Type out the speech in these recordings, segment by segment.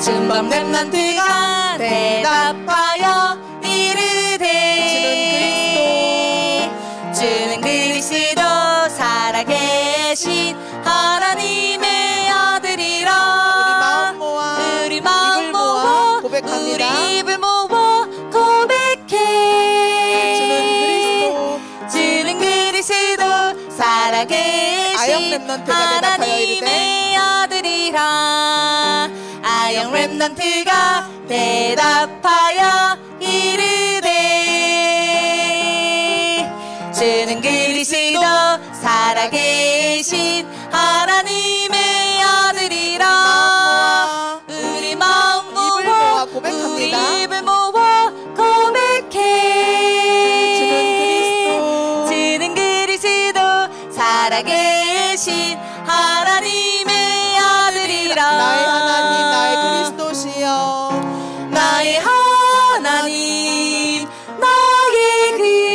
순방 렘넌트가 대답하여 이르되 주는 그리스도 살아계신 하나님의 아들이라. 우리 마음 모아 고백합니다. 우리 입을 모아 고백해. 주는 그리스도 살아계신 하나님의 아들이라. 아영 렘넌트가 대답하여 이르되 주는 그리스도 살아계신 하나님의 아들이라. 우리 마음 모아 우리 입을 모아 고백해. 주는 그리스도 살아계신 하나님의 아들이라. 나의 하나님 나의 그리스도시여. 나의 하나님 나의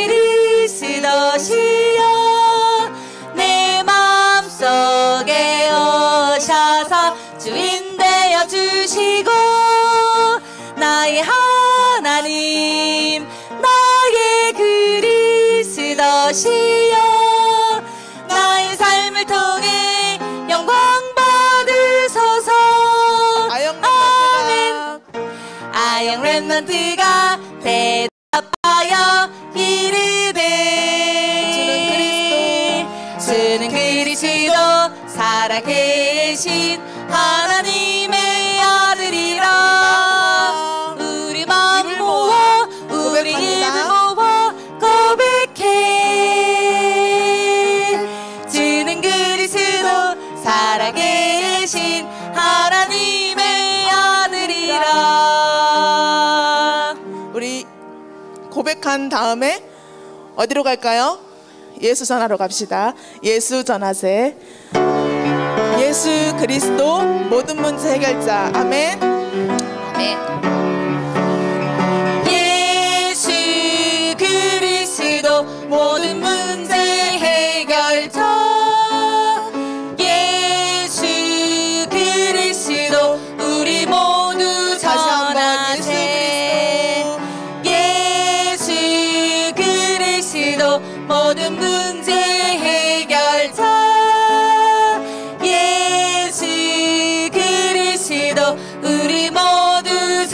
그리스도시여. 내 마음속에 오셔서 주인 되어 주시고. 나의 하나님 나의 그리스도시여. 나의 삶을 통해 영광 받으소서. 아멘. 아영 렘넌트가 대답하여 이르되 주는 그리스도 살아계신 하나님의 아들이라. 우리 마음 모아 우리 입을 모아 고백해. 주는 그리스도 살아계신 하나님의 아들이라. 우리 고백한 다음에 어디로 갈까요? 예수 전하러 갑시다. 예수 전하세. 예수 그리스도 모든 문제 해결자. 아멘. 아멘. 예수 그리스도 모든 문제 해결자. 예수 그리스도 우리 모두 전하세. 예수 그리스도 모든 문제 해결자. 예수 그리스도 우리 모두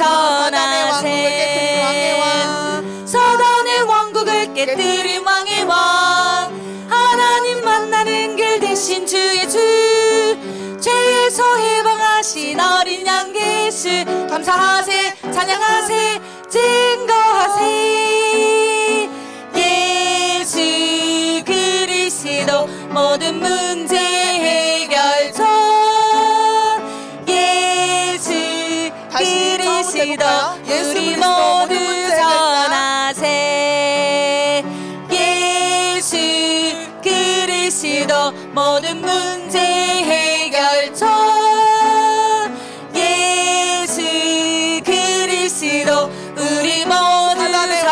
전하세. 사단의 왕국을 깨뜨린 왕의 왕. 하나님 만나는 길 대신 주의 주. 죄에서 해방하신 어린 양 예수. 감사하세 찬양하세 증거하세. 예수 그리스도 모든 문제 해결자. 예수 그리스도 우리 모두 전하세. 예수 그리스도 모든 문제 해결자. 예수 그리스도 우리 모두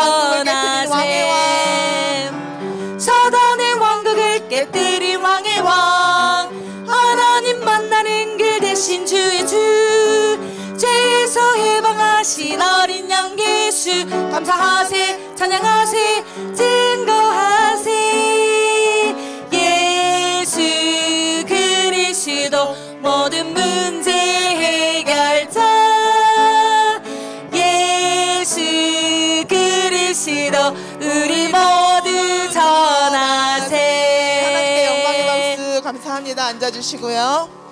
전하세. 사단의 왕국을 깨뜨린 왕의 왕. 하나님 만나는 길 대신 주의 주. 죄에서 해방하신 어린 양 예수. 감사하세 찬양하세 증거하세. 예수 그리스도 모든 문제 해결자. 예수 그리스도 우리 모두 전하세. 하나님께 영광의 박수 감사합니다. 앉아주시고요.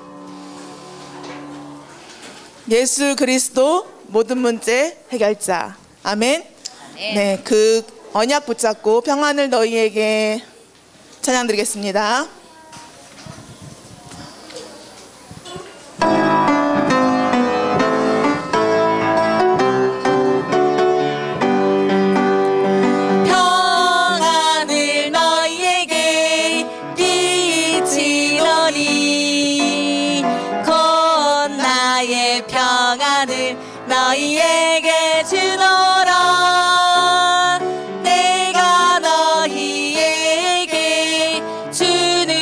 예수 그리스도 모든 문제 해결자. 아멘. 네, 그 언약 붙잡고 평안을 너희에게 찬양 드리겠습니다. 평안을 너희에게 끼치노니 곧 나의 평안을 너희에게 주노라. 내가 너희에게 주는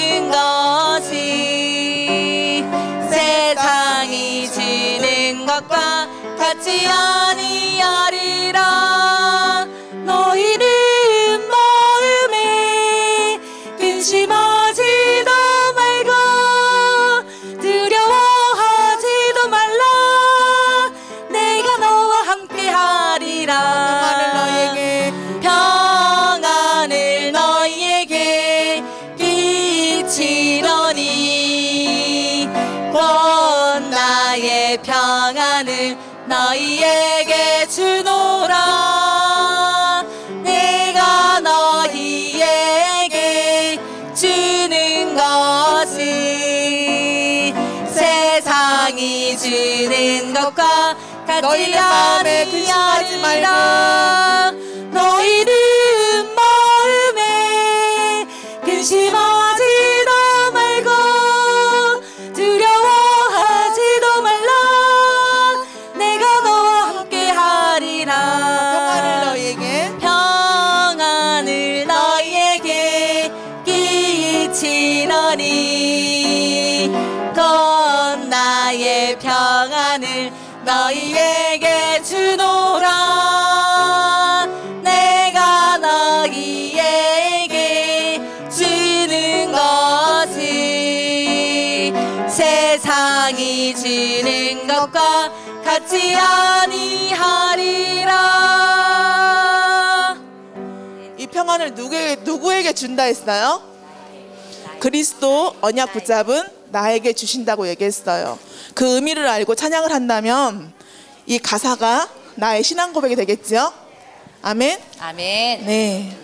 너희에게 주노라. 내가 너희에게 주는 것은 세상이 주는 것과 같지 너희는 마음에 근심하지 아니하리라. 너희는 마음에 근심하지도 말고 두려워하지도 말라. 내가 너와 함께 하리라. 평안을 너희에게 끼치노니 곧 나의 평안을 너희에게 주노라. 내가 너희에게 주는 것은 세상이 주는 것과 같지 아니하리라. 이 평안을 누구에게 준다 했어요? 그리스도 언약 붙잡은 나에게 주신다고 얘기했어요. 그 의미를 알고 찬양을 한다면 이 가사가 나의 신앙 고백이 되겠죠? 아멘? 아멘. 네.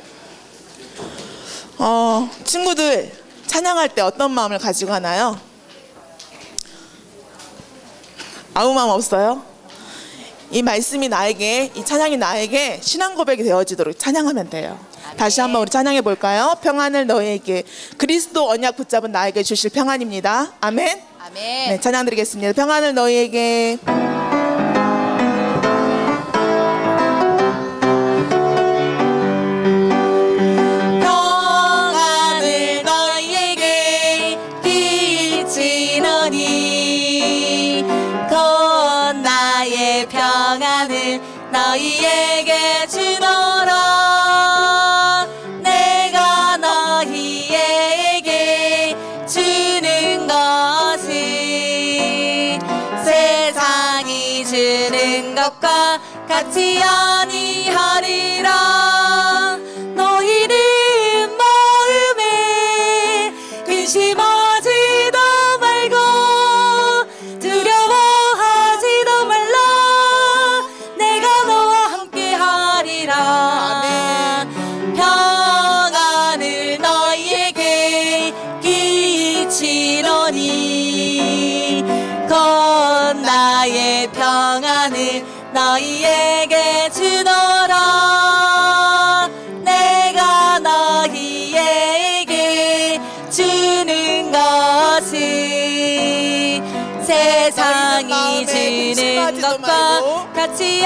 친구들 찬양할 때 어떤 마음을 가지고 하나요? 아무 마음 없어요? 이 말씀이 나에게, 이 찬양이 나에게 신앙 고백이 되어지도록 찬양하면 돼요. 아멘. 다시 한번 우리 찬양해 볼까요? 평안을 너에게, 그리스도 언약 붙잡은 나에게 주실 평안입니다. 아멘. 아멘. 네, 찬양 드리겠습니다. 평안을 너희에게. 평안을 너희에게 끼치노니 곧 나의 평안을 너희에게 주노라. 내가 너희에게 주는 것은 세상이 주는 것과 같지 아니하리라. 너희는 마음에 근심하지도 말고 두려워하지도 말라. 내가 너와 함께 하리라. 평안을 너희에게 끼치노니 곧 나의 평안을 너희에게 주노라. 내가 너희에게 주는 것은 세상이 주는 것과 같지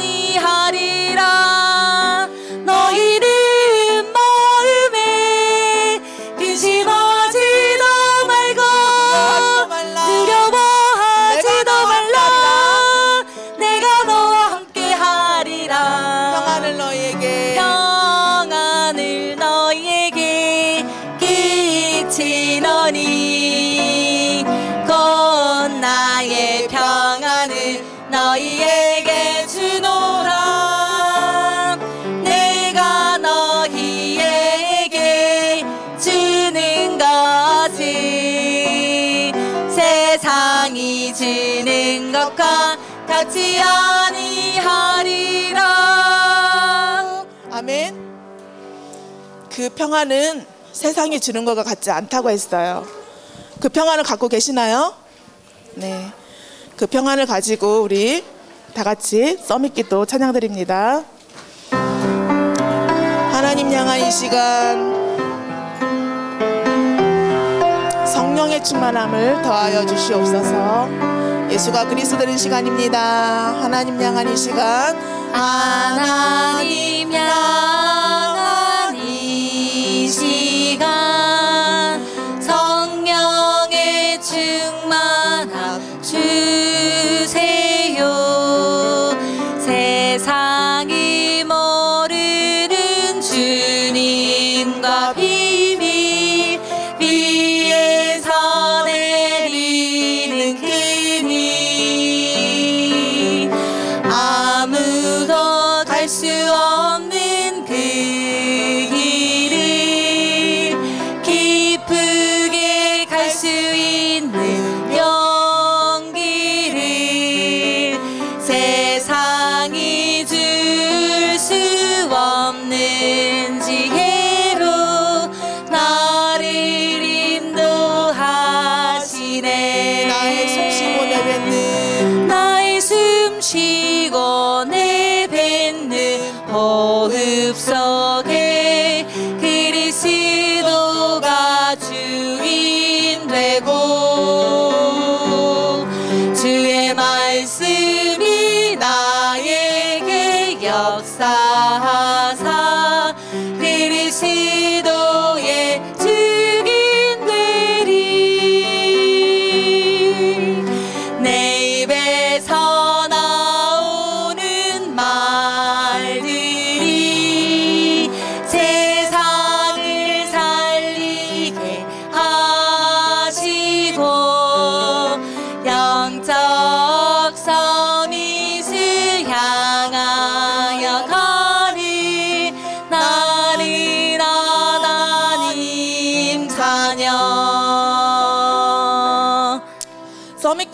아니하리라. 너희는 마음에 근심하지도 말고 두려워하지도 말라. 내가 너와 함께 하리라. 평안을 너희에게. 평안을 너희에게 끼치노니 곧 나의 평안을 너희에게 주노라. 내가 너희에게 주는 것은 세상이 주는 것과 같지 아니하리라. 아멘. 그 평안은 세상이 주는 것과 같지 않다고 했어요. 그 평안을 갖고 계시나요? 네. 그 평안을 가지고 우리 다 같이 써밋기도 찬양 드립니다. 하나님 향한 이 시간 성령의 충만함을 더하여 주시옵소서. 예수가 그리스도 되는 시간입니다. 하나님 향한 이 시간 하나님 향한 이 시간 성령의 충만함 주세요. 세상이 모르는 주님과 비밀 위에서 내리는 그니 아무도 갈 수 없는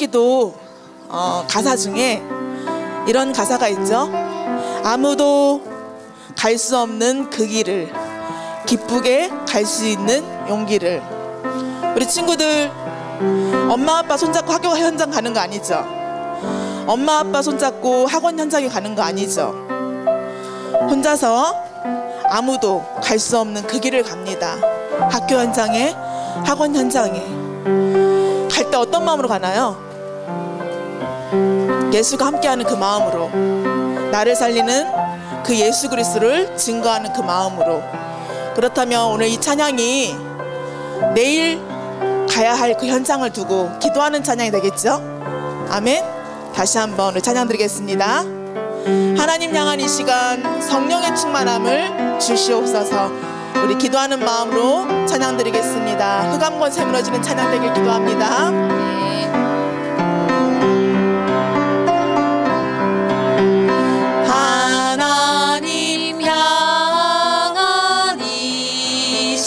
찬양기도 가사 중에 이런 가사가 있죠. 아무도 갈 수 없는 그 길을 기쁘게 갈 수 있는 용기를. 우리 친구들 엄마 아빠 손잡고 학교 현장 가는 거 아니죠? 엄마 아빠 손잡고 학원 현장에 가는 거 아니죠? 혼자서 아무도 갈 수 없는 그 길을 갑니다. 학교 현장에, 학원 현장에. 갈 때 어떤 마음으로 가나요? 예수가 함께하는 그 마음으로, 나를 살리는 그 예수 그리스도를 증거하는 그 마음으로. 그렇다면 오늘 이 찬양이 내일 가야 할 그 현장을 두고 기도하는 찬양이 되겠죠? 아멘. 다시 한번 우리 찬양 드리겠습니다. 하나님 향한 이 시간 성령의 충만함을 주시옵소서. 우리 기도하는 마음으로 찬양 드리겠습니다. 흑암권 새무너지는 찬양 되길 기도합니다. 하나님 향한 이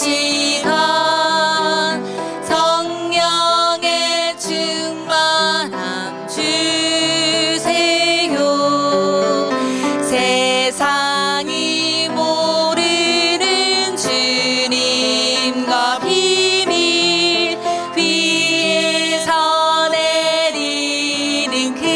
시간 성령의 충만함 주세요. 세상이 모르는 주님과 비밀 위에서 내리는 그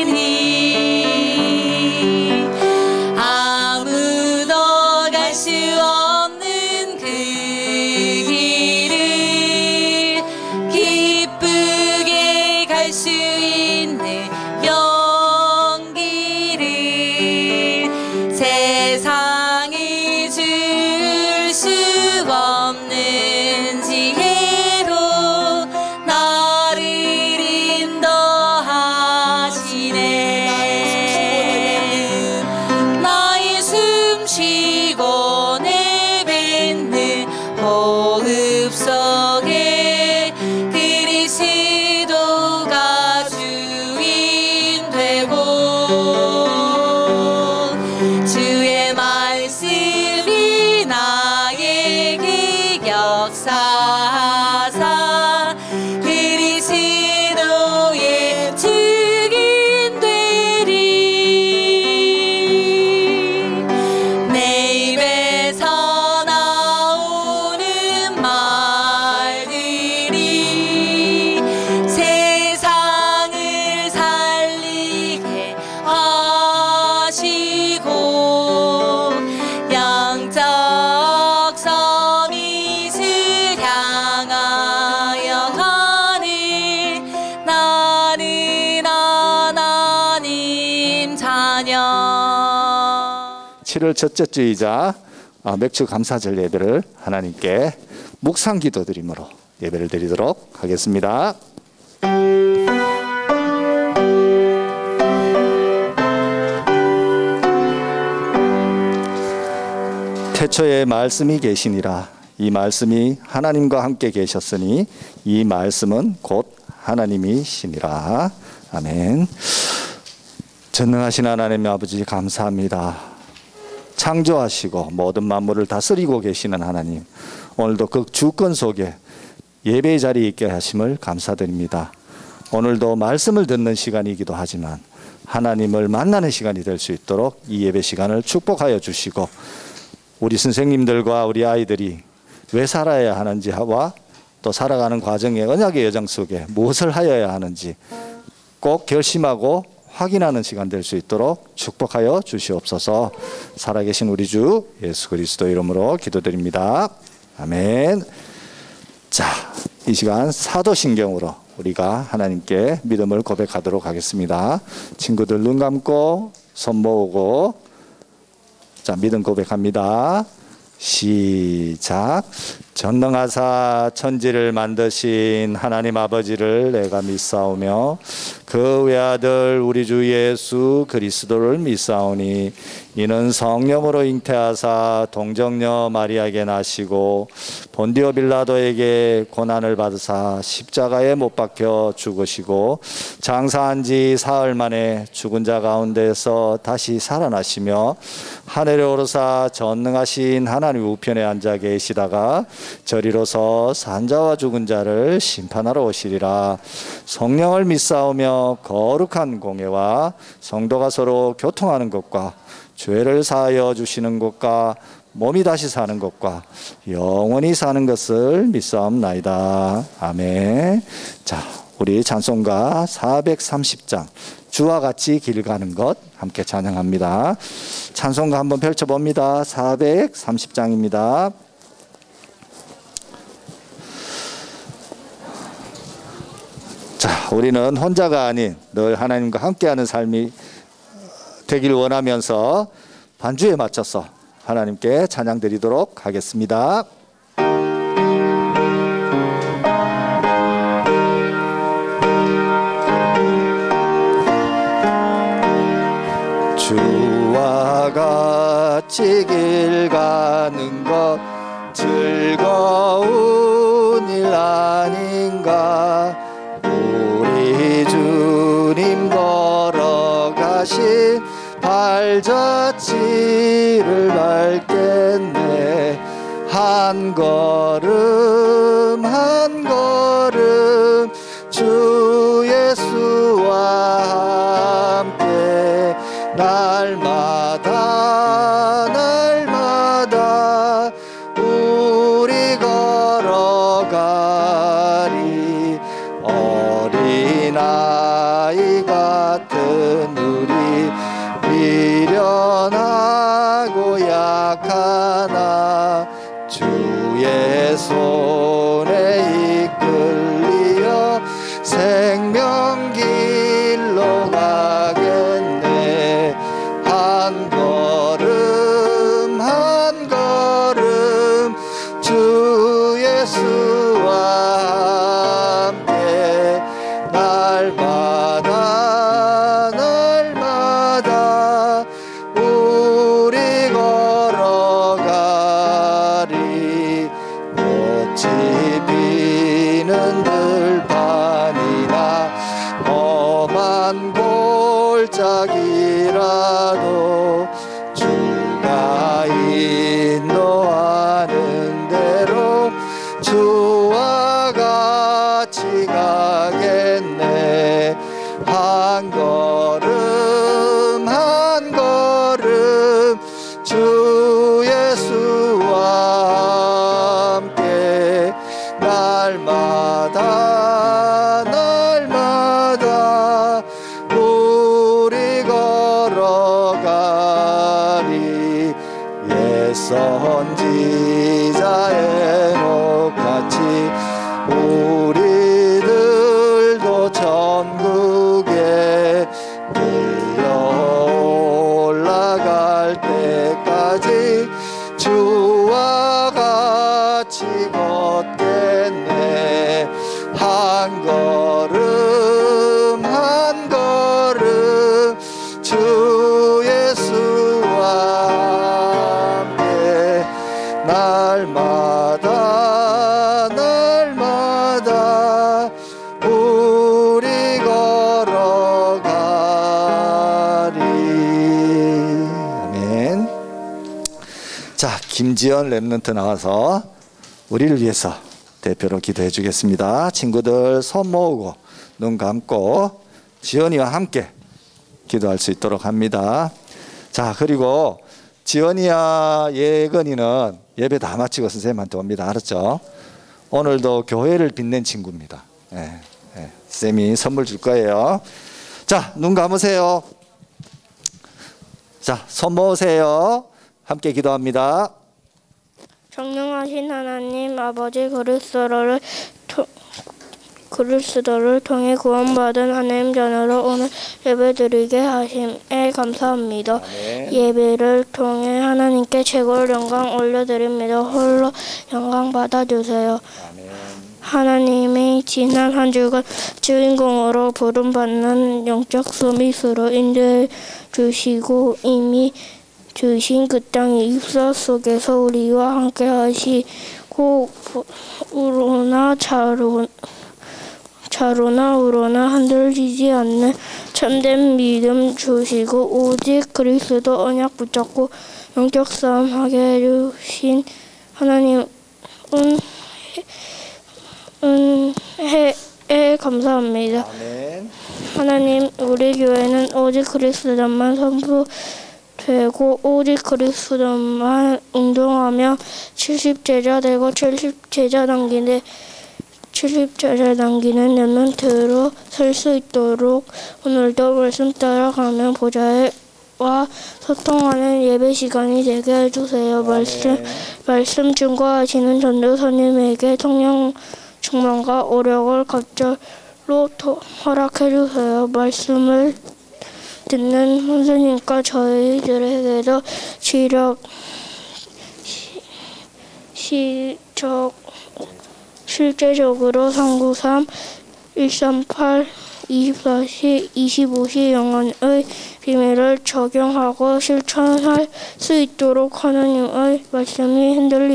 칠월 첫째 주이자 맥주 감사절 예배를 하나님께 묵상 기도 드림으로 예배를 드리도록 하겠습니다. 태초에 말씀이 계시니라. 이 말씀이 하나님과 함께 계셨으니 이 말씀은 곧 하나님이시니라. 아멘. 전능하신 하나님 아버지 감사합니다. 창조하시고 모든 만물을 다스리고 계시는 하나님, 오늘도 그 주권 속에 예배의 자리에 있게 하심을 감사드립니다. 오늘도 말씀을 듣는 시간이기도 하지만 하나님을 만나는 시간이 될 수 있도록 이 예배 시간을 축복하여 주시고, 우리 선생님들과 우리 아이들이 왜 살아야 하는지와 또 살아가는 과정의 언약의 여정 속에 무엇을 하여야 하는지 꼭 결심하고 확인하는 시간 될 수 있도록 축복하여 주시옵소서. 살아계신 우리 주 예수 그리스도 이름으로 기도드립니다. 아멘. 자, 이 시간 사도신경으로 우리가 하나님께 믿음을 고백하도록 하겠습니다. 친구들 눈 감고 손 모으고 자, 믿음 고백합니다. 시작. 전능하사 천지를 만드신 하나님 아버지를 내가 믿사오며 그 외아들 우리 주 예수 그리스도를 믿사오니 이는 성령으로 잉태하사 동정녀 마리아에게 나시고 본디오 빌라도에게 고난을 받으사 십자가에 못 박혀 죽으시고 장사한 지 사흘 만에 죽은 자 가운데서 다시 살아나시며 하늘에 오르사 전능하신 하나님 우편에 앉아 계시다가 저리로서 산자와 죽은 자를 심판하러 오시리라. 성령을 믿사오며 거룩한 공예와 성도가 서로 교통하는 것과 죄를 사하여 주시는 것과 몸이 다시 사는 것과 영원히 사는 것을 믿사옵나이다. 아멘. 자, 우리 찬송가 430장 주와 같이 길 가는 것 함께 찬양합니다. 찬송가 한번 펼쳐봅니다. 430장입니다. 자, 우리는 혼자가 아닌 늘 하나님과 함께하는 삶이 되길 원하면서 반주에 맞춰서 하나님께 찬양 드리도록 하겠습니다. 주와 같이 길 가는 것 즐거운 일 아닌가. 우리 주님 걸어가신 발자취를 밟겠네. 한 걸음 한 걸음 주 예수와 함께 날마다 날마다 우리 걸어가리. 어린아이 같은 우리 미련하고 약하나 주의 손에 이끌리어 생명길로 가겠네. 한 걸음 한 걸음 주 예수와 함께 날마다 날마다 우리 걸어가리. 꽃이 피는 들판이나 험한 골짜기라도 주가 인도하는 대로 주와 같이 가겠네. 한 걸음 한 걸음 주 예수와 함께 날마다 날마다 우리 걸어가리. 옛 선지자의 녹같이 우리들도 천국에 들려 올라갈 때까지 주와 같이 걷겠네. 한 걸음 한 걸음 주 예수와 함께 날마다 날마다 우리 걸어가리. 아멘. 자, 김지연 랩런트 나와서 우리를 위해서 대표로 기도해 주겠습니다. 친구들 손 모으고 눈 감고 지연이와 함께 기도할 수 있도록 합니다. 자, 그리고 지연이와 예건이는 예배 다 마치고 선생님한테 옵니다. 알았죠? 오늘도 교회를 빛낸 친구입니다. 쌤이 선물 줄 거예요. 자, 눈 감으세요. 자, 손 모으세요. 함께 기도합니다. 정령하신 하나님 아버지, 그리스도를 통해 구원받은 하나님 자녀로 오늘 예배드리게 하심에 감사합니다. 아멘. 예배를 통해 하나님께 최고의 영광 올려드립니다. 홀로 영광 받아주세요. 아멘. 하나님이 지난 한 주간 주인공으로 부름받는 영적 서밋으로 인도해 주시고 이미 주신 그 땅의 역사 속에서 우리와 함께 하시고 우로나 좌로나 우로나 흔들리지 않는 참된 믿음 주시고 오직 그리스도 언약 붙잡고 영적 싸움하게 해주신 하나님 은혜에 감사합니다. 아멘. 하나님, 우리 교회는 오직 그리스도만 선포되고 오직 그리스도만 운동하며 70제자 되고 70제자 남기는 렘넌트로 설 수 있도록 오늘도 말씀 따라가며 보좌와 소통하는 예배 시간이 되게 해주세요. 말씀 증거하시는 전도사님에게 성령 충만과 오력을 갑절로 허락해 주세요. 말씀을 듣는 선생님과 저희들에게도 실제적으로 상구삼 138 24시 25시 영혼의 비밀을 적용하고 실천할 수 있도록 하나님의 말씀이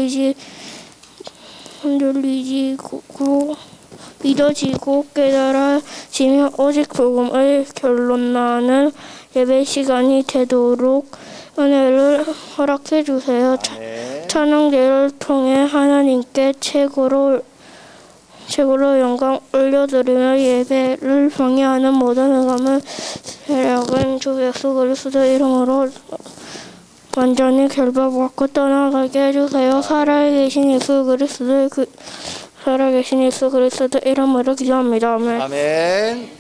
믿어지고 깨달아지며 오직 복음의 결론나는 예배 시간이 되도록 은혜를 허락해 주세요. 찬양대를 통해 하나님께 최고로 영광 올려드리며 예배를 방해하는 모든 흑암의 세력은 주 예수 그리스도 이름으로 완전히 결박받고 떠나가게 해주세요. 살아계신 예수 그리스도 이름으로 기도합니다. 아멘. 아멘.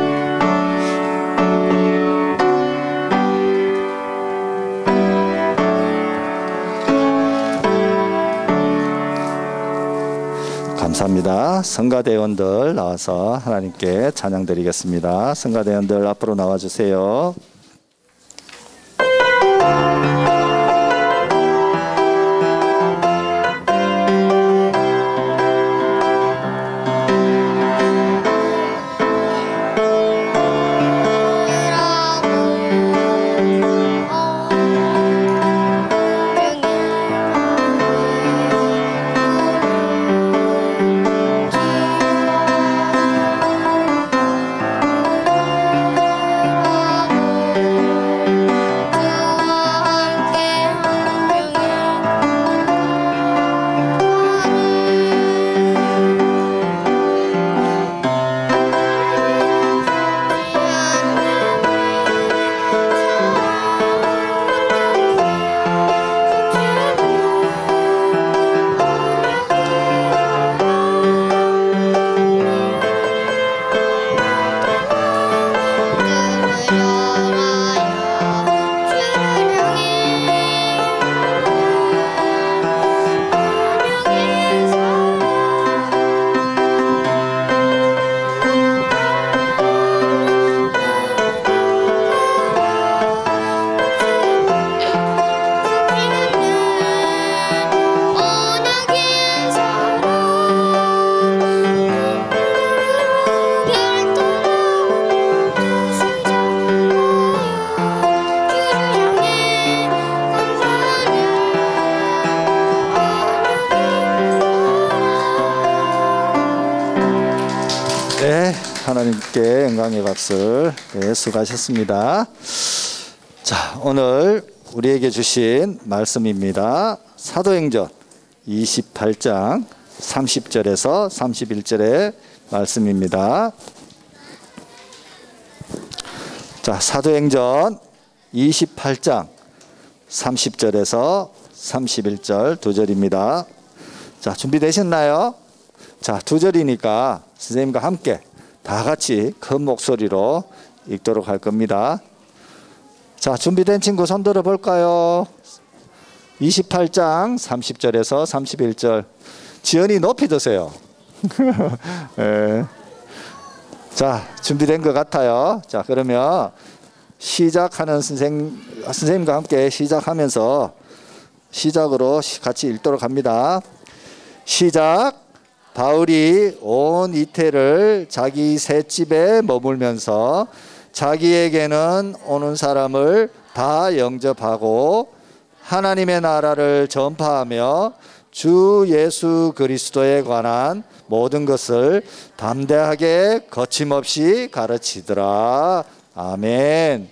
감사합니다. 성가대원들 나와서 하나님께 찬양 드리겠습니다. 성가대원들 앞으로 나와주세요. 하나님께 영광의 박수. 수고하셨습니다. 자, 오늘 우리에게 주신 말씀입니다. 사도행전 28장 30절에서 31절의 말씀입니다. 자, 사도행전 28장 30절에서 31절 두 절입니다. 자, 준비되셨나요? 자, 두 절이니까 선생님과 함께 다 같이 큰 목소리로 읽도록 할 겁니다. 자, 준비된 친구 손 들어 볼까요? 28장 30절에서 31절. 지연이 높이 드세요. 네. 자, 준비된 것 같아요. 자, 그러면 시작하는 선생님과 함께 시작하면서 시작으로 같이 읽도록 합니다. 시작. 바울이 온 이태를 자기 셋집에 머물면서 자기에게는 오는 사람을 다 영접하고 하나님의 나라를 전파하며 주 예수 그리스도에 관한 모든 것을 담대하게 거침없이 가르치더라. 아멘.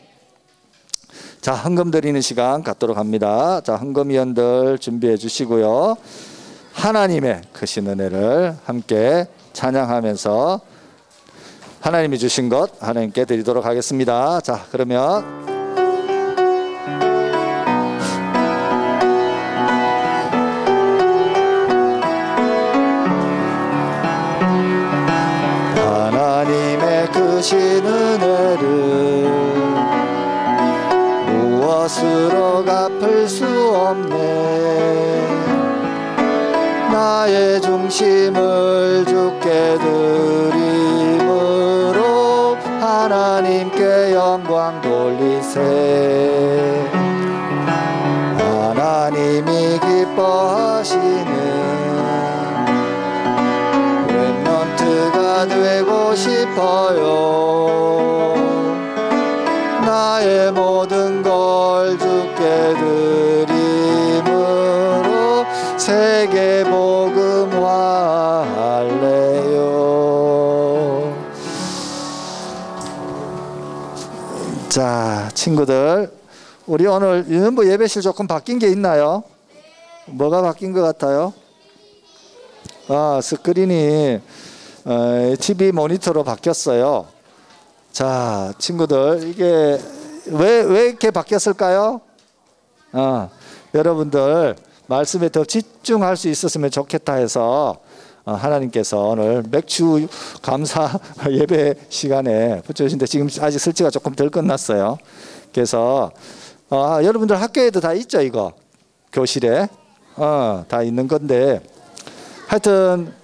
자, 헌금 드리는 시간 갖도록 합니다. 자, 헌금위원들 준비해 주시고요. 하나님의 크신 은혜를 함께 찬양하면서 하나님이 주신 것 하나님께 드리도록 하겠습니다. 자, 그러면 하나님의 크신 은혜를 무엇으로 갚을 수 없네. 나의 중심을 주께 드림으로 하나님께 영광 돌리세. 하나님이 기뻐하시는 렘넌트가 되고 싶어요. 나의 모든 걸 주께 드림으로 세계 복음화할래요. 자, 친구들, 우리 오늘 유년부 예배실 조금 바뀐 게 있나요? 뭐가 바뀐 것 같아요? 스크린이 TV 모니터로 바뀌었어요. 자, 친구들, 이게 왜 이렇게 바뀌었을까요? 여러분들 말씀에 더 집중할 수 있었으면 좋겠다 해서 하나님께서 오늘 맥주 감사 예배 시간에 붙여주신데 지금 아직 설치가 조금 덜 끝났어요. 그래서 여러분들 학교에도 다 있죠, 이거 교실에 다 있는 건데 하여튼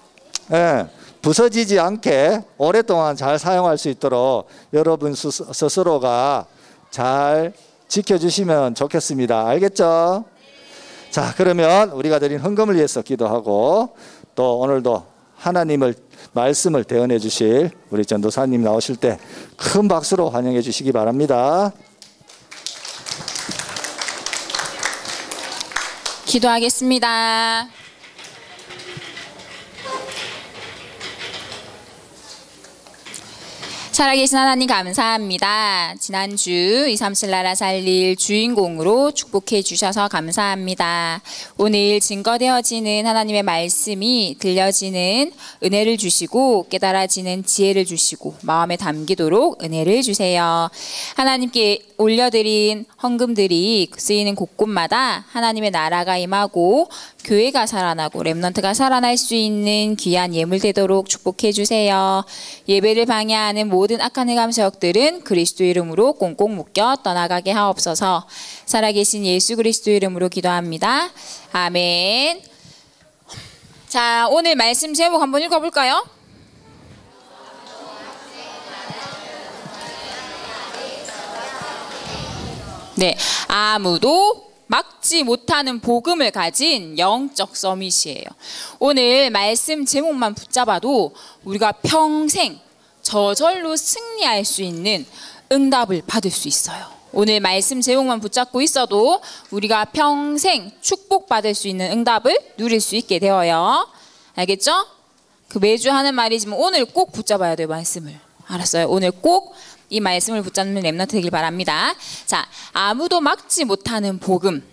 부서지지 않게 오랫동안 잘 사용할 수 있도록 여러분 스스로가 잘 지켜주시면 좋겠습니다. 알겠죠? 자, 그러면 우리가 드린 헌금을 위해서 기도하고 또 오늘도 하나님을 말씀을 대언해 주실 우리 전도사님 나오실 때 큰 박수로 환영해 주시기 바랍니다. 기도하겠습니다. 살아계신 하나님 감사합니다. 지난주 237 나라 살릴 주인공으로 축복해 주셔서 감사합니다. 오늘 증거되어지는 하나님의 말씀이 들려지는 은혜를 주시고 깨달아지는 지혜를 주시고 마음에 담기도록 은혜를 주세요. 하나님께 올려드린 헌금들이 쓰이는 곳곳마다 하나님의 나라가 임하고 교회가 살아나고 렘넌트가 살아날 수 있는 귀한 예물 되도록 축복해 주세요. 예배를 방해하는 모든 악한 흑암 세력들은 그리스도 이름으로 꽁꽁 묶여 떠나가게 하옵소서. 살아계신 예수 그리스도 이름으로 기도합니다. 아멘. 자, 오늘 말씀 제목 한번 읽어볼까요? 네, 아무도 막지 못하는 복음을 가진 영적 서밋이에요. 오늘 말씀 제목만 붙잡아도 우리가 평생 저절로 승리할 수 있는 응답을 받을 수 있어요. 오늘 말씀 제목만 붙잡고 있어도 우리가 평생 축복받을 수 있는 응답을 누릴 수 있게 되어요. 알겠죠? 그 매주 하는 말이지만 오늘 꼭 붙잡아야 돼요, 말씀을. 알았어요? 오늘 꼭 이 말씀을 붙잡는 렘넌트 되길 바랍니다. 자, 아무도 막지 못하는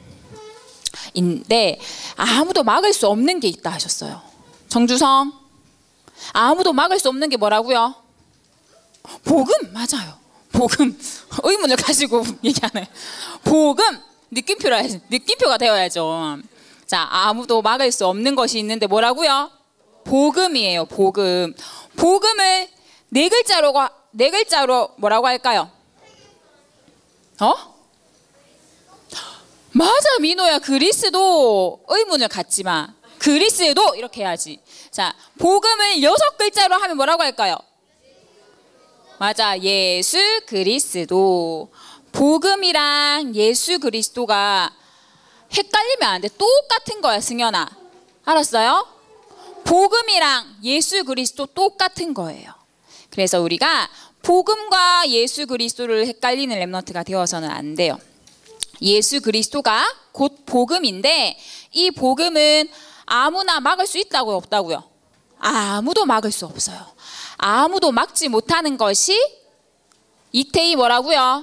복음인데 아무도 막을 수 없는 게 있다 하셨어요. 정주성, 아무도 막을 수 없는 게 뭐라고요? 복음, 맞아요. 복음. 의문을 가지고 얘기하네. 복음, 느낌표가 되어야죠. 자, 아무도 막을 수 없는 것이 있는데 뭐라고요? 복음이에요. 복음. 복음을 네 글자로 뭐라고 할까요? 맞아, 민호야. 그리스도. 의문을 갖지 마. 그리스도 이렇게 해야지. 자, 복음을 6글자로 하면 뭐라고 할까요? 맞아, 예수 그리스도. 복음이랑 예수 그리스도가 헷갈리면 안 돼. 똑같은 거야, 승현아. 알았어요? 복음이랑 예수 그리스도 똑같은 거예요. 그래서 우리가 복음과 예수 그리스도를 헷갈리는 렘넌트가 되어서는 안 돼요. 예수 그리스도가 곧 복음인데 이 복음은 아무나 막을 수 있다고요, 없다고요? 아무도 막을 수 없어요. 아무도 막지 못하는 것이 이태이 뭐라고요?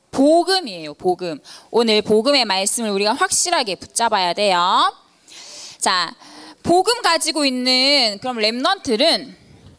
복음이에요, 복음. 오늘 복음의 말씀을 우리가 확실하게 붙잡아야 돼요. 자, 복음 가지고 있는 그럼 렘넌트는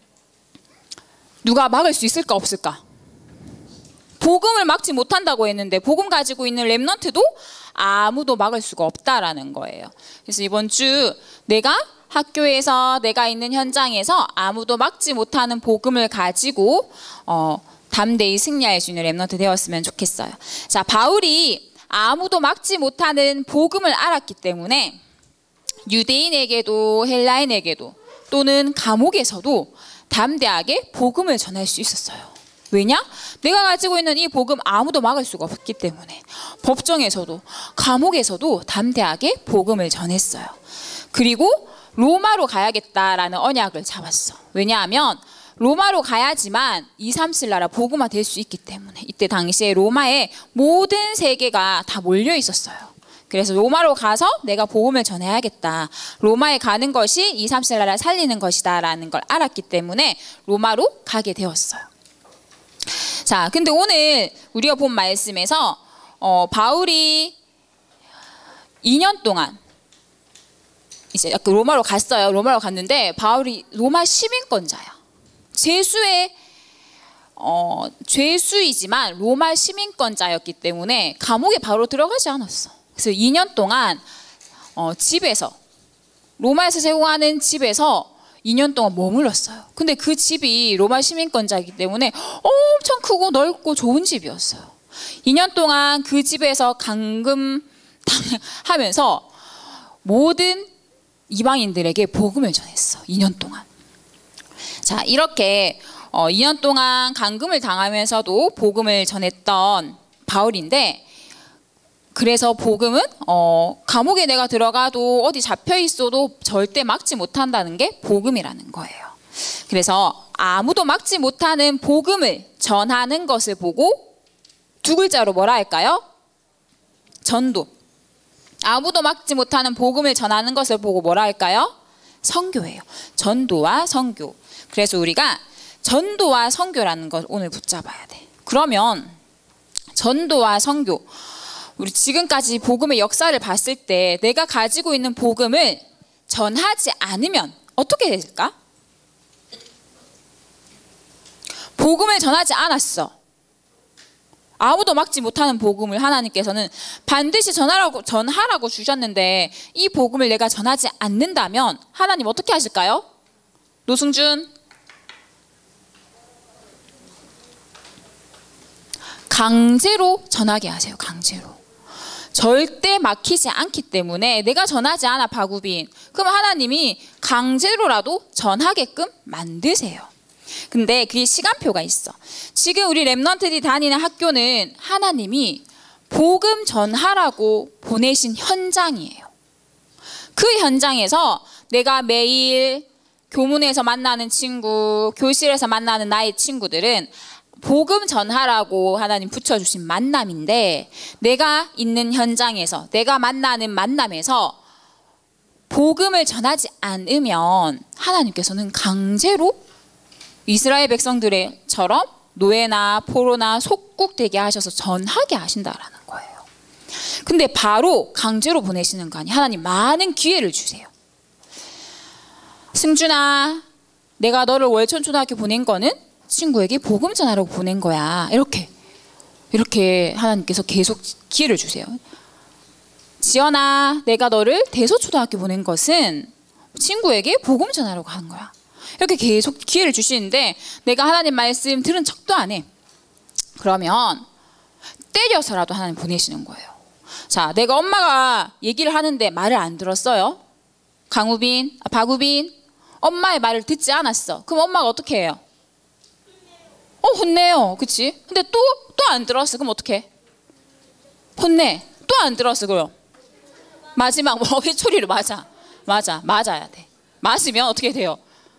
누가 막을 수 있을까 없을까? 복음을 막지 못한다고 했는데 복음 가지고 있는 렘넌트도 아무도 막을 수가 없다라는 거예요. 그래서 이번 주 내가 학교에서 내가 있는 현장에서 아무도 막지 못하는 복음을 가지고 담대히 승리할 수 있는 렘넌트 되었으면 좋겠어요. 자, 바울이 아무도 막지 못하는 복음을 알았기 때문에 유대인에게도 헬라인에게도 또는 감옥에서도 담대하게 복음을 전할 수 있었어요. 왜냐? 내가 가지고 있는 이 복음 아무도 막을 수가 없기 때문에 법정에서도 감옥에서도 담대하게 복음을 전했어요. 그리고 로마로 가야겠다라는 언약을 잡았어. 왜냐하면 로마로 가야지만 2, 3일 나라 복음화 될 수 있기 때문에 이때 당시에 로마에 모든 세계가 다 몰려 있었어요. 그래서 로마로 가서 내가 복음을 전해야겠다. 로마에 가는 것이 2, 3일 나라 살리는 것이다 라는 걸 알았기 때문에 로마로 가게 되었어요. 자, 근데 오늘 우리가 본 말씀에서 바울이 2년 동안 이제 로마로 갔어요. 로마로 갔는데 바울이 로마 시민권자야. 죄수이지만 로마 시민권자였기 때문에 감옥에 바로 들어가지 않았어. 그래서 2년 동안 집에서 로마에서 제공하는 집에서 2년 동안 머물렀어요. 근데 그 집이 로마 시민권자이기 때문에 엄청 크고 넓고 좋은 집이었어요. 2년 동안 그 집에서 감금하면서 모든 이방인들에게 복음을 전했어. 2년 동안. 자, 이렇게 2년 동안 감금을 당하면서도 복음을 전했던 바울인데, 그래서 복음은 감옥에 내가 들어가도 어디 잡혀 있어도 절대 막지 못한다는 게 복음이라는 거예요. 그래서 아무도 막지 못하는 복음을 전하는 것을 보고 두 글자로 뭐라 할까요? 전도. 아무도 막지 못하는 복음을 전하는 것을 보고 뭐라 할까요? 선교예요. 전도와 선교. 그래서 우리가 전도와 선교라는 걸 오늘 붙잡아야 돼. 그러면 전도와 선교, 우리 지금까지 복음의 역사를 봤을 때 내가 가지고 있는 복음을 전하지 않으면 어떻게 될까? 복음을 전하지 않았어. 아무도 막지 못하는 복음을 하나님께서는 반드시 전하라고 주셨는데 이 복음을 내가 전하지 않는다면 하나님 어떻게 하실까요? 노승준, 강제로 전하게 하세요. 강제로. 절대 막히지 않기 때문에 내가 전하지 않아, 박우빈. 그럼 하나님이 강제로라도 전하게끔 만드세요. 근데 그게 시간표가 있어. 지금 우리 렘넌트들이 다니는 학교는 하나님이 복음 전하라고 보내신 현장이에요. 그 현장에서 내가 매일 교문에서 만나는 친구, 교실에서 만나는 나의 친구들은 복음 전하라고 하나님 붙여주신 만남인데, 내가 있는 현장에서, 내가 만나는 만남에서 복음을 전하지 않으면 하나님께서는 강제로 이스라엘 백성들처럼 노예나 포로나 속국되게 하셔서 전하게 하신다라는 거예요. 근데 바로 강제로 보내시는 거 아니에요. 하나님 많은 기회를 주세요. 승준아, 내가 너를 월천초등학교 보낸 거는 친구에게 복음 전하라고 보낸 거야. 이렇게 하나님께서 계속 기회를 주세요. 지연아, 내가 너를 대서초등학교 보낸 것은 친구에게 복음 전하라고 하는 거야. 이렇게 계속 기회를 주시는데 내가 하나님 말씀 들은 척도 안 해. 그러면 때려서라도 하나님 보내시는 거예요. 자, 내가 엄마가 얘기를 하는데 말을 안 들었어요. 박우빈, 엄마의 말을 듣지 않았어. 그럼 엄마가 어떻게 해요? 혼내요. 그치? 근데 또 안 들었어. 그럼 어떻게? 혼내. 또 안 들었어. 그럼 마지막 회초리로 맞아야 돼. 맞으면 어떻게 돼요?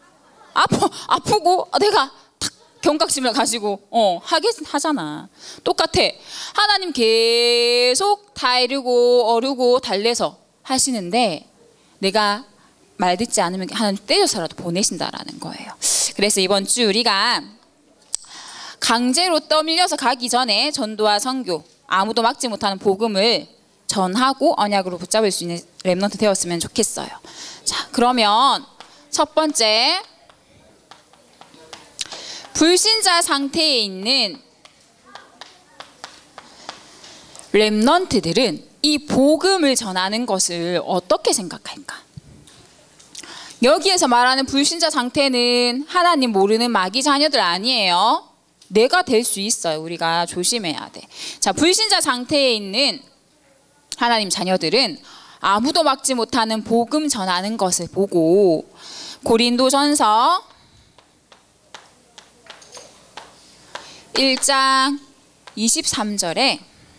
아프고 내가 탁 경각심을 가지고 하잖아. 똑같아. 하나님 계속 다 이르고 어르고 달래서 하시는데 내가 말 듣지 않으면 하나님 때려서라도 보내신다라는 거예요. 그래서 이번 주 우리가 강제로 떠밀려서 가기 전에 전도와 선교, 아무도 막지 못하는 복음을 전하고 언약으로 붙잡을 수 있는 렘넌트 되었으면 좋겠어요. 자, 그러면 첫 번째, 불신자 상태에 있는 렘넌트들은 이 복음을 전하는 것을 어떻게 생각할까? 여기에서 말하는 불신자 상태는 하나님 모르는 마귀 자녀들 아니에요. 내가 될 수 있어요. 우리가 조심해야 돼. 자, 불신자 상태에 있는 하나님 자녀들은 아무도 막지 못하는 복음 전하는 것을 보고 고린도전서 1장 23절에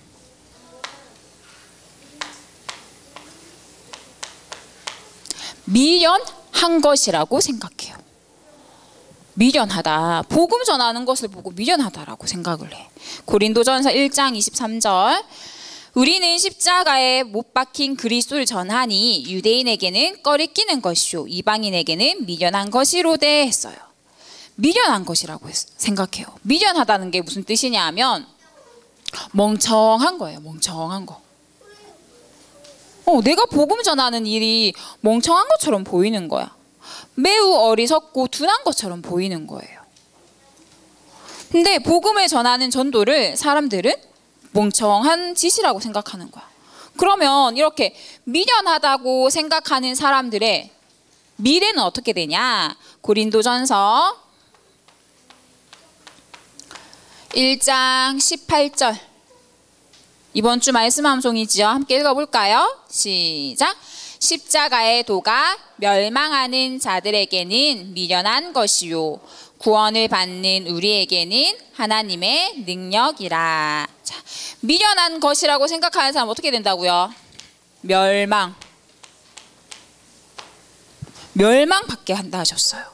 미련한 것이라고 생각해요. 미련하다. 복음 전하는 것을 보고 미련하다라고 생각을 해. 고린도전서 1장 23절, 우리는 십자가에 못 박힌 그리스도를 전하니 유대인에게는 꺼리끼는 것이요 이방인에게는 미련한 것이로되 했어요. 미련한 것이라고 생각해요. 미련하다는 게 무슨 뜻이냐 하면 멍청한 거예요. 멍청한 거. 내가 복음 전하는 일이 멍청한 것처럼 보이는 거야. 매우 어리석고 둔한 것처럼 보이는 거예요. 근데 복음을 전하는 전도를 사람들은 멍청한 짓이라고 생각하는 거야. 그러면 이렇게 미련하다고 생각하는 사람들의 미래는 어떻게 되냐? 고린도전서 1장 18절, 이번 주 말씀 함송이지요. 함께 읽어볼까요? 시작. 십자가의 도가 멸망하는 자들에게는 미련한 것이요 구원을 받는 우리에게는 하나님의 능력이라. 자, 미련한 것이라고 생각하는 사람 어떻게 된다고요? 멸망받게 한다 하셨어요.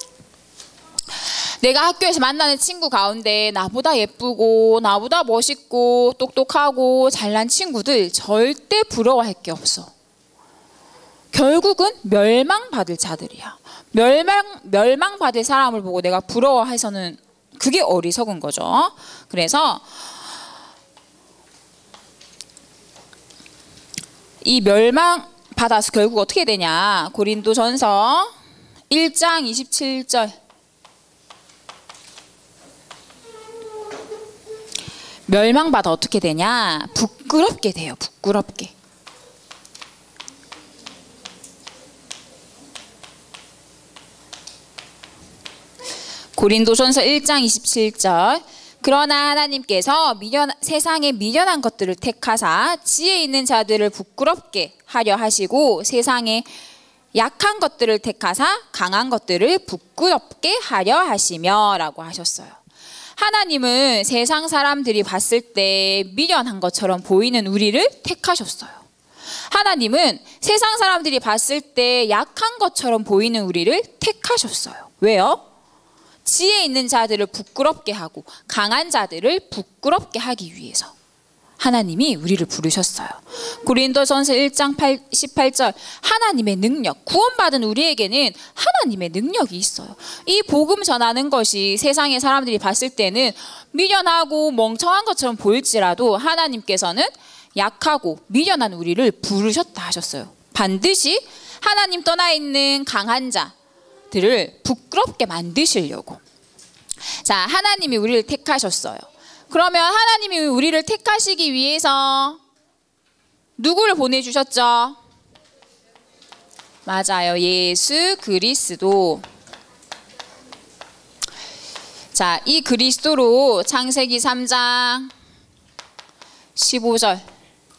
내가 학교에서 만나는 친구 가운데 나보다 예쁘고 나보다 멋있고 똑똑하고 잘난 친구들 절대 부러워할 게 없어. 결국은 멸망받을 자들이야. 멸망받을 사람을 보고 내가 부러워해서는 그게 어리석은 거죠. 그래서 이 멸망받아서 결국 어떻게 되냐? 고린도전서 1장 27절, 멸망받아 어떻게 되냐? 부끄럽게 돼요. 부끄럽게. 고린도전서 1장 27절, 그러나 하나님께서 세상의 미련한 것들을 택하사 지혜 있는 자들을 부끄럽게 하려 하시고 세상의 약한 것들을 택하사 강한 것들을 부끄럽게 하려 하시며 라고 하셨어요. 하나님은 세상 사람들이 봤을 때 미련한 것처럼 보이는 우리를 택하셨어요. 하나님은 세상 사람들이 봤을 때 약한 것처럼 보이는 우리를 택하셨어요. 왜요? 지혜 있는 자들을 부끄럽게 하고 강한 자들을 부끄럽게 하기 위해서 하나님이 우리를 부르셨어요. 고린도전서 1장 18절, 하나님의 능력, 구원받은 우리에게는 하나님의 능력이 있어요. 이 복음 전하는 것이 세상의 사람들이 봤을 때는 미련하고 멍청한 것처럼 보일지라도 하나님께서는 약하고 미련한 우리를 부르셨다 하셨어요. 반드시 하나님 떠나 있는 강한 자들을 부끄럽게 만드시려고. 자, 하나님이 우리를 택하셨어요. 그러면 하나님이 우리를 택하시기 위해서 누구를 보내주셨죠? 맞아요. 예수 그리스도. 자, 이 그리스도로 창세기 3장 15절,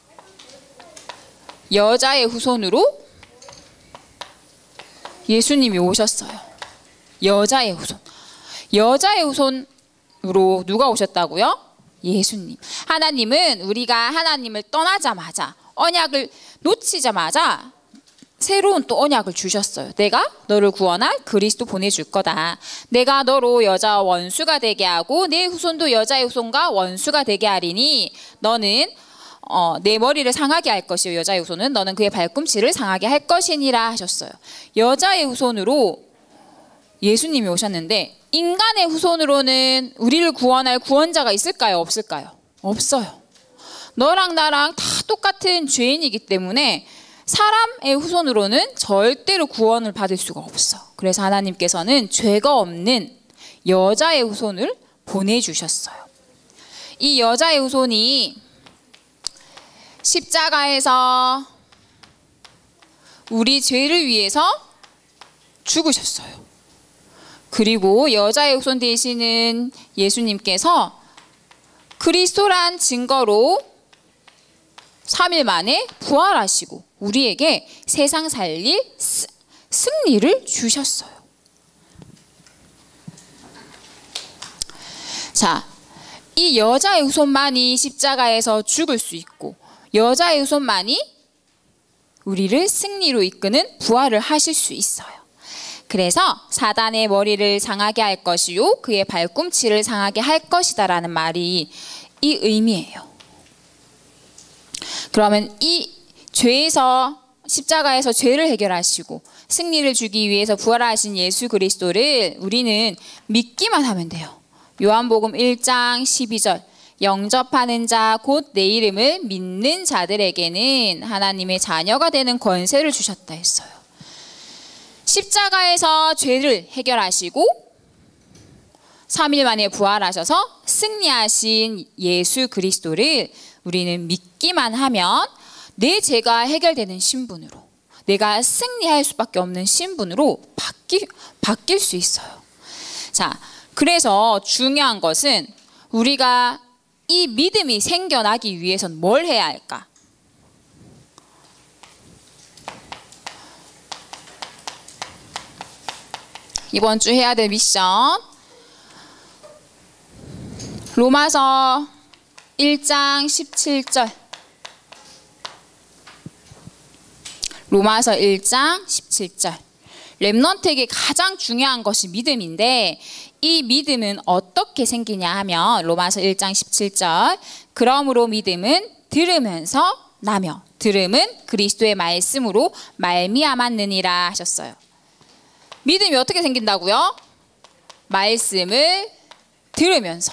여자의 후손으로 예수님이 오셨어요. 여자의 후손. 여자의 후손으로 누가 오셨다고요? 예수님. 하나님은 우리가 하나님을 떠나자마자, 언약을 놓치자마자 새로운 또 언약을 주셨어요. 내가 너를 구원할 그리스도 보내줄 거다. 내가 너로 여자와 원수가 되게 하고 내 후손도 여자의 후손과 원수가 되게 하리니 너는 내 머리를 상하게 할 것이요 여자의 후손은 너는 그의 발꿈치를 상하게 할 것이니라 하셨어요. 여자의 후손으로 예수님이 오셨는데 인간의 후손으로는 우리를 구원할 구원자가 있을까요? 없을까요? 없어요. 너랑 나랑 다 똑같은 죄인이기 때문에 사람의 후손으로는 절대로 구원을 받을 수가 없어. 그래서 하나님께서는 죄가 없는 여자의 후손을 보내주셨어요. 이 여자의 후손이 십자가에서 우리 죄를 위해서 죽으셨어요. 그리고 여자의 후손 되시는 예수님께서 그리스도란 증거로 3일 만에 부활하시고 우리에게 세상 살릴 승리를 주셨어요. 자, 이 여자의 후손만이 십자가에서 죽을 수 있고 여자의 후손만이 우리를 승리로 이끄는 부활을 하실 수 있어요. 그래서 사단의 머리를 상하게 할 것이요 그의 발꿈치를 상하게 할 것이다 라는 말이 이 의미예요. 그러면 이 죄에서 십자가에서 죄를 해결하시고 승리를 주기 위해서 부활하신 예수 그리스도를 우리는 믿기만 하면 돼요. 요한복음 1장 12절 영접하는 자 곧 내 이름을 믿는 자들에게는 하나님의 자녀가 되는 권세를 주셨다 했어요. 십자가에서 죄를 해결하시고 3일 만에 부활하셔서 승리하신 예수 그리스도를 우리는 믿기만 하면 내 죄가 해결되는 신분으로 내가 승리할 수밖에 없는 신분으로 바뀔 수 있어요. 자, 그래서 중요한 것은 우리가 이 믿음이 생겨나기 위해서는 뭘 해야 할까? 이번 주 해야 될 미션 로마서 1장 17절 로마서 1장 17절 렘넌트에게 가장 중요한 것이 믿음인데 이 믿음은 어떻게 생기냐 하면 로마서 1장 17절 그러므로 믿음은 들으면서 나며 들음은 그리스도의 말씀으로 말미암았느니라 하셨어요. 믿음이 어떻게 생긴다고요? 말씀을 들으면서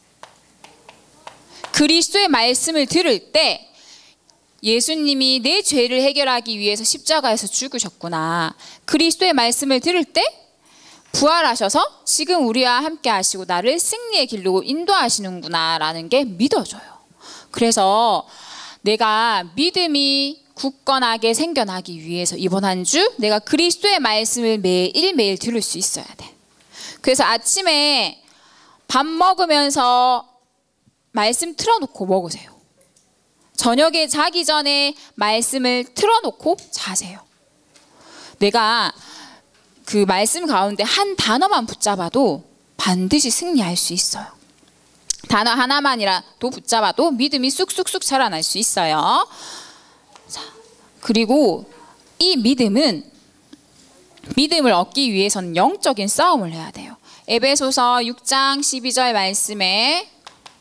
그리스도의 말씀을 들을 때 예수님이 내 죄를 해결하기 위해서 십자가에서 죽으셨구나. 그리스도의 말씀을 들을 때 부활하셔서 지금 우리와 함께 하시고 나를 승리의 길로 인도하시는구나 라는 게 믿어져요. 그래서 내가 믿음이 굳건하게 생겨나기 위해서 이번 한 주 내가 그리스도의 말씀을 매일매일 들을 수 있어야 돼. 그래서 아침에 밥 먹으면서 말씀 틀어놓고 먹으세요. 저녁에 자기 전에 말씀을 틀어놓고 자세요. 내가 그 말씀 가운데 한 단어만 붙잡아도 반드시 승리할 수 있어요. 단어 하나만이라도 붙잡아도 믿음이 쑥쑥쑥 자라날 수 있어요. 자, 그리고 이 믿음을 얻기 위해서는 영적인 싸움을 해야 돼요. 에베소서 6장 12절 말씀에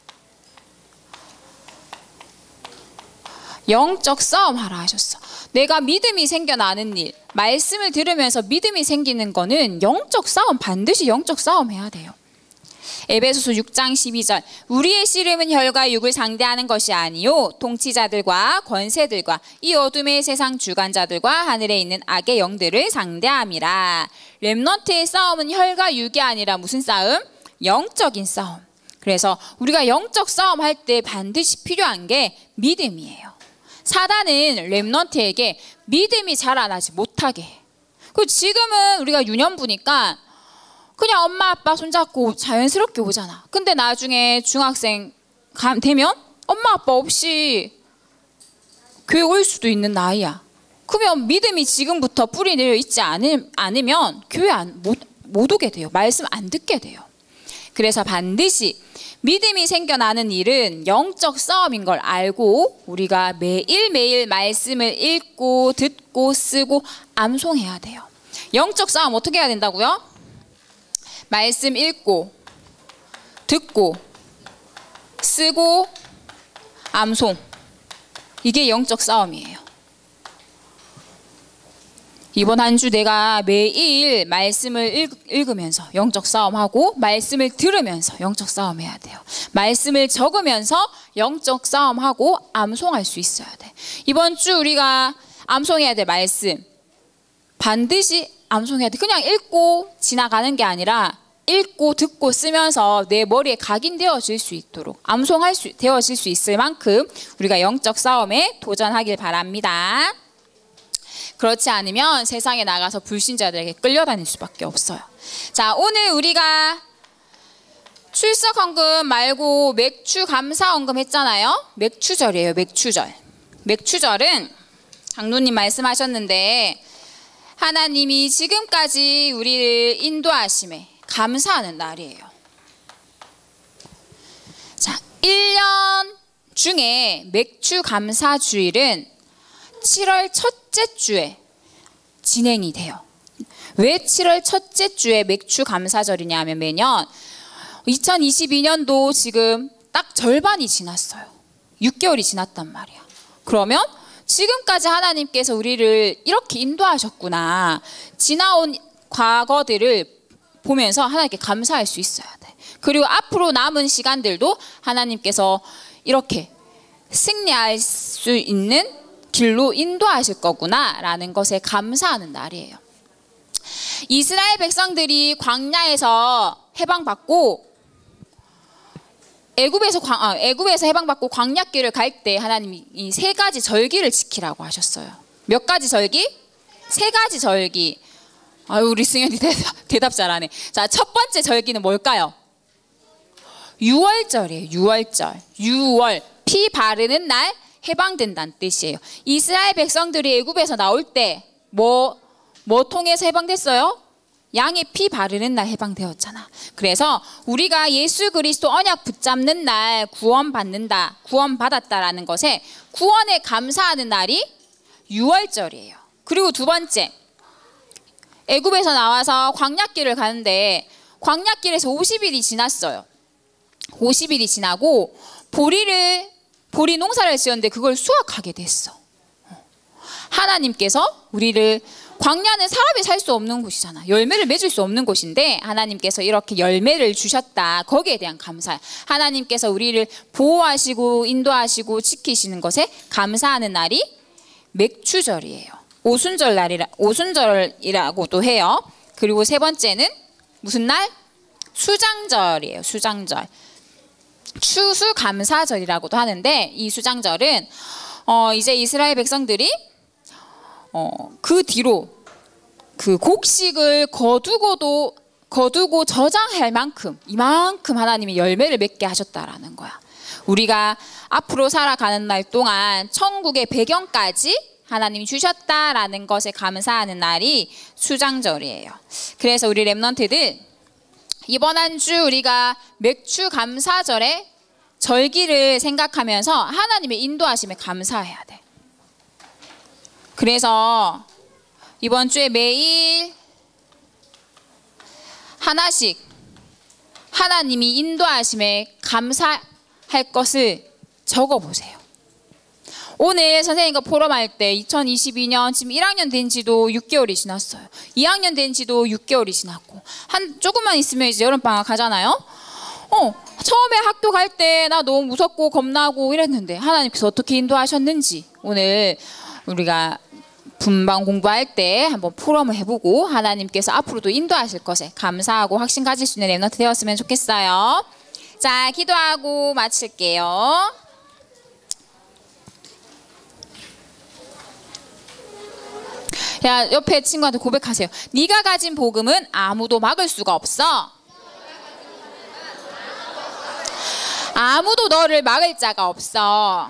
영적 싸움 하라 하셨어. 내가 믿음이 생겨나는 일, 말씀을 들으면서 믿음이 생기는 거는 영적 싸움, 반드시 영적 싸움 해야 돼요. 에베소서 6장 12절 우리의 씨름은 혈과 육을 상대하는 것이 아니요 통치자들과 권세들과 이 어둠의 세상 주관자들과 하늘에 있는 악의 영들을 상대함이라. 렘넌트의 싸움은 혈과 육이 아니라 무슨 싸움? 영적인 싸움. 그래서 우리가 영적 싸움 할 때 반드시 필요한 게 믿음이에요. 사단은 렘넌트에게 믿음이 자라나지 못하게 해. 그리고 지금은 우리가 유년부니까 그냥 엄마 아빠 손잡고 자연스럽게 오잖아. 근데 나중에 중학생 되면 엄마 아빠 없이 교회 올 수도 있는 나이야. 그러면 믿음이 지금부터 뿌리 내려 있지 않으면 교회 못 오게 돼요. 말씀 안 듣게 돼요. 그래서 반드시 믿음이 생겨나는 일은 영적 싸움인 걸 알고 우리가 매일매일 말씀을 읽고 듣고 쓰고 암송해야 돼요. 영적 싸움 어떻게 해야 된다고요? 말씀 읽고 듣고 쓰고 암송. 이게 영적 싸움이에요. 이번 한 주 내가 매일 말씀을 읽으면서 영적 싸움하고 말씀을 들으면서 영적 싸움해야 돼요. 말씀을 적으면서 영적 싸움하고 암송할 수 있어야 돼. 이번 주 우리가 암송해야 될 말씀 반드시 암송해야 돼. 그냥 읽고 지나가는 게 아니라 읽고 듣고 쓰면서 내 머리에 각인되어질 수 있도록 되어질 수 있을 만큼 우리가 영적 싸움에 도전하길 바랍니다. 그렇지 않으면 세상에 나가서 불신자들에게 끌려다닐 수밖에 없어요. 자, 오늘 우리가 출석 헌금 말고 맥주 감사 헌금 했잖아요. 맥추절이에요. 맥추절. 맥추절은 장로님 말씀하셨는데 하나님이 지금까지 우리를 인도하심에 감사하는 날이에요. 자, 1년 중에 맥주 감사 주일은 7월 첫째 주에 진행이 돼요. 왜 7월 첫째 주에 맥주 감사절이냐 하면 매년 2022년도 지금 딱 절반이 지났어요. 6개월이 지났단 말이야. 그러면 지금까지 하나님께서 우리를 이렇게 인도하셨구나. 지나온 과거들을 보면서 하나님께 감사할 수 있어야 돼. 그리고 앞으로 남은 시간들도 하나님께서 이렇게 승리할 수 있는 길로 인도하실 거구나 라는 것에 감사하는 날이에요. 이스라엘 백성들이 광야에서 해방받고 애굽에서 해방받고 광야길을 갈 때 하나님이 이 3가지 절기를 지키라고 하셨어요. 몇 가지 절기? 3가지 절기. 아유, 우리 승현이 대답 잘하네. 자, 첫 번째 절기는 뭘까요? 유월절이에요. 유월절. 유월. 피 바르는 날 해방된다는 뜻이에요. 이스라엘 백성들이 애굽에서 나올 때 뭐 통해서 해방됐어요? 양의 피 바르는 날 해방되었잖아. 그래서 우리가 예수 그리스도 언약 붙잡는 날 구원받는다, 구원받았다라는 것에 구원에 감사하는 날이 유월절이에요. 그리고 두 번째, 애굽에서 나와서 광야길을 가는데 광야길에서 50일이 지났어요. 50일이 지나고 보리 농사를 지었는데 그걸 수확하게 됐어. 하나님께서 우리를, 광야는 사람이 살 수 없는 곳이잖아. 열매를 맺을 수 없는 곳인데 하나님께서 이렇게 열매를 주셨다. 거기에 대한 감사. 하나님께서 우리를 보호하시고 인도하시고 지키시는 것에 감사하는 날이 맥추절이에요. 오순절이라고도 해요. 그리고 세 번째는 무슨 날? 수장절이에요. 수장절. 추수감사절이라고도 하는데 이 수장절은 이제 이스라엘 백성들이 그 뒤로 그 곡식을 거두고 저장할 만큼 이만큼 하나님이 열매를 맺게 하셨다라는 거야. 우리가 앞으로 살아가는 날 동안 천국의 배경까지 하나님이 주셨다라는 것에 감사하는 날이 수장절이에요. 그래서 우리 렘넌트들 이번 한 주 우리가 맥주 감사절의 절기를 생각하면서 하나님의 인도하심에 감사해야 돼. 그래서 이번 주에 매일 하나씩 하나님이 인도하심에 감사할 것을 적어보세요. 오늘 선생님과 포럼할 때 2022년 지금 1학년 된 지도 6개월이 지났어요. 2학년 된 지도 6개월이 지났고 조금만 있으면 이제 여름방학 하잖아요. 처음에 학교 갈 때 나 너무 무섭고 겁나고 이랬는데 하나님께서 어떻게 인도하셨는지 오늘 우리가 분방 공부할 때 한번 포럼을 해보고 하나님께서 앞으로도 인도하실 것에 감사하고 확신 가질 수 있는 렘넌트 되었으면 좋겠어요. 자, 기도하고 마칠게요. 야, 옆에 친구한테 고백하세요. 네가 가진 복음은 아무도 막을 수가 없어. 아무도 너를 막을 자가 없어.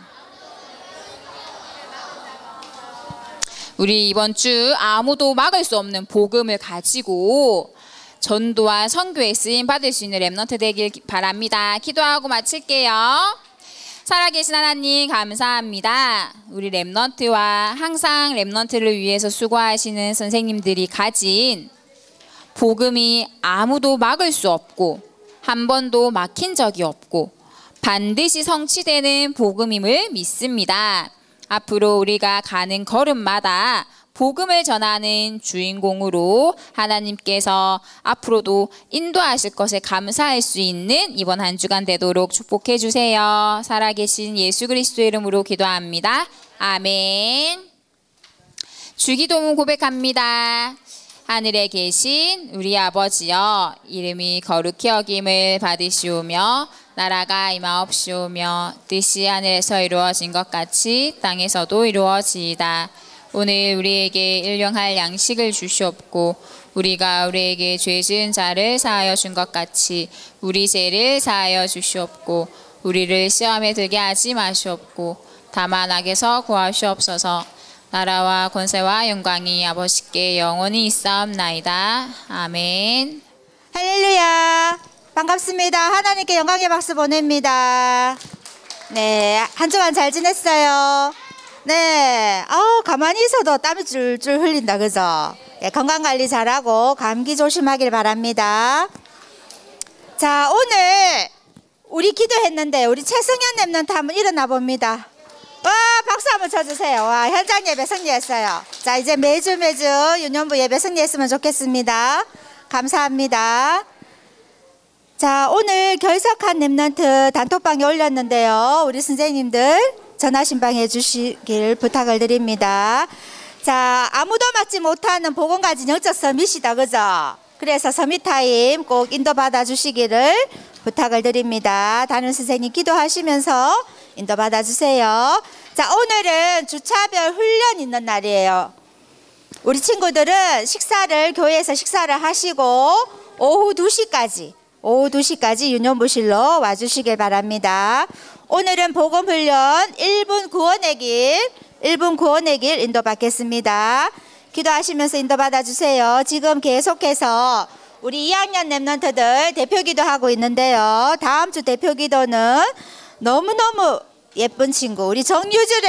우리 이번 주 아무도 막을 수 없는 복음을 가지고 전도와 선교에 쓰임 받을 수 있는 렘넌트 되길 바랍니다. 기도하고 마칠게요. 살아계신 하나님 감사합니다. 우리 렘넌트와 항상 렘넌트를 위해서 수고하시는 선생님들이 가진 복음이 아무도 막을 수 없고 한 번도 막힌 적이 없고 반드시 성취되는 복음임을 믿습니다. 앞으로 우리가 가는 걸음마다 복음을 전하는 주인공으로 하나님께서 앞으로도 인도하실 것에 감사할 수 있는 이번 한 주간 되도록 축복해 주세요. 살아계신 예수 그리스도의 이름으로 기도합니다. 아멘. 주기도문 고백합니다. 하늘에 계신 우리 아버지여, 이름이 거룩히 여김을 받으시오며 나라가 임하옵시오며 뜻이 하늘에서 이루어진 것 같이 땅에서도 이루어지이다. 오늘 우리에게 일용할 양식을 주시옵고 우리가 우리에게 죄 지은 자를 사하여 준 것 같이 우리 죄를 사하여 주시옵고 우리를 시험에 들게 하지 마시옵고 다만 악에서 구하시옵소서. 나라와 권세와 영광이 아버지께 영원히 있사옵나이다. 아멘. 할렐루야. 반갑습니다. 하나님께 영광의 박수 보냅니다. 네, 한 주간 잘 지냈어요? 네, 가만히 있어도 땀이 줄줄 흘린다, 그죠? 네, 건강관리 잘하고 감기 조심하길 바랍니다. 자, 오늘 우리 기도했는데 우리 최승현 랩런트 한번 일어나 봅니다. 와, 박수 한번 쳐주세요. 와, 현장 예배 승리했어요. 자, 이제 매주 유년부 예배 승리했으면 좋겠습니다. 감사합니다. 자, 오늘 결석한 랩런트 단톡방에 올렸는데요. 우리 선생님들 전화 신방해 주시길 부탁을 드립니다. 자, 아무도 맡지 못하는 복음가진 영적 서밋이다, 그죠? 그래서 서밋 타임 꼭 인도받아 주시기를 부탁을 드립니다. 담임 선생님 기도하시면서 인도받아 주세요. 자, 오늘은 주차별 훈련 있는 날이에요. 우리 친구들은 교회에서 식사를 하시고 오후 2시까지 유년부실로 와주시길 바랍니다. 오늘은 복음훈련 1분 구원의 길 인도받겠습니다. 기도하시면서 인도받아 주세요. 지금 계속해서 우리 2학년 랩런트들 대표기도 하고 있는데요. 다음 주 대표기도는 너무너무 예쁜 친구 우리 정유주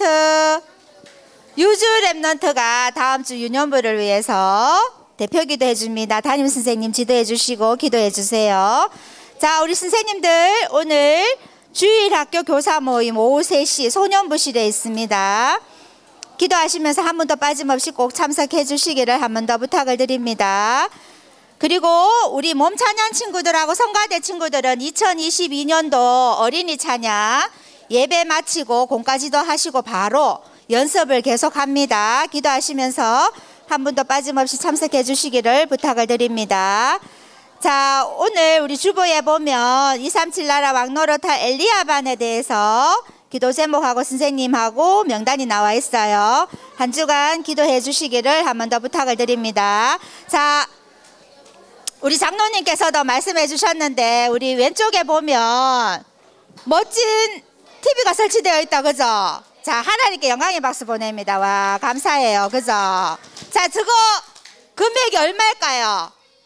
랩런트가 다음 주 유년부를 위해서 대표기도 해줍니다. 담임 선생님 지도해 주시고 기도해 주세요. 자, 우리 선생님들 오늘 주일학교 교사 모임 오후 3시 소년부실에 있습니다. 기도하시면서 한 번도 빠짐없이 꼭 참석해 주시기를 한 번 더 부탁을 드립니다. 그리고 우리 몸 찬양 친구들하고 성가대 친구들은 2022년도 어린이 찬양 예배 마치고 공까지도 하시고 바로 연습을 계속합니다. 기도하시면서 한 분도 빠짐없이 참석해 주시기를 부탁을 드립니다. 자, 오늘 우리 주보에 보면 237 나라 왕노릇할 엘리야반에 대해서 기도 제목하고 선생님하고 명단이 나와 있어요. 한 주간 기도해 주시기를 한 번 더 부탁을 드립니다. 자, 우리 장로님께서도 말씀해 주셨는데 우리 왼쪽에 보면 멋진 TV가 설치되어 있다, 그죠? 자, 하나님께 영광의 박수 보냅니다. 와, 감사해요, 그죠? 자, 저거 금액이 얼마일까요?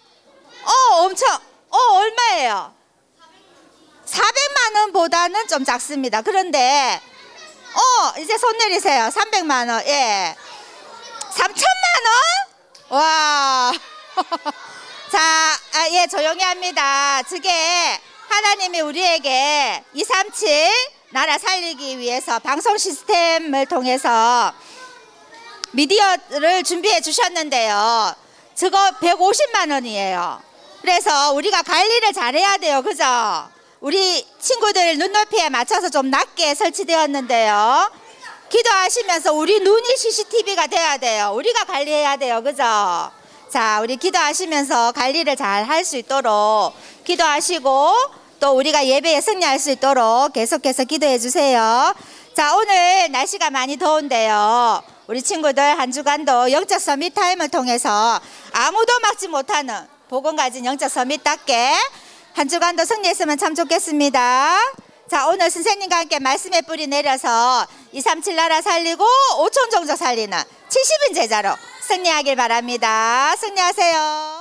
얼마예요? 400만 원보다는 좀 작습니다. 그런데 이제 손 내리세요. 300만 원. 예. 3천만 원? 와. 자, 예, 조용히 합니다. 저게 하나님이 우리에게 237 나라 살리기 위해서 방송 시스템을 통해서 미디어를 준비해 주셨는데요. 저거 150만 원이에요. 그래서 우리가 관리를 잘해야 돼요, 그죠? 우리 친구들 눈높이에 맞춰서 좀 낮게 설치되었는데요. 기도하시면서 우리 눈이 CCTV가 돼야 돼요. 우리가 관리해야 돼요, 그죠? 자, 우리 기도하시면서 관리를 잘 할 수 있도록 기도하시고 또 우리가 예배에 승리할 수 있도록 계속해서 기도해 주세요. 자, 오늘 날씨가 많이 더운데요. 우리 친구들 한 주간도 영적 서밋 타임을 통해서 아무도 막지 못하는 복음 가진 영적 서밋답게 한 주간도 승리했으면 참 좋겠습니다. 자, 오늘 선생님과 함께 말씀의 뿌리 내려서 237 나라 살리고 5천 종족 살리는 70인 제자로 승리하길 바랍니다. 승리하세요.